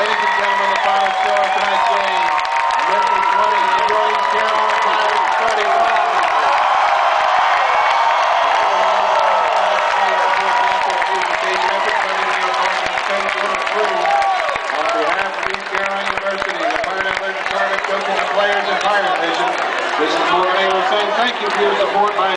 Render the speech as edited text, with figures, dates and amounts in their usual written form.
Ladies and gentlemen, the final score of tonight's game, Memphis 20, North Carolina Pirates 31. On behalf of East Carolina University, the Pirate Athletic Department, coaching the players and Pirate Vision, this is Lord A. will say thank you for your support by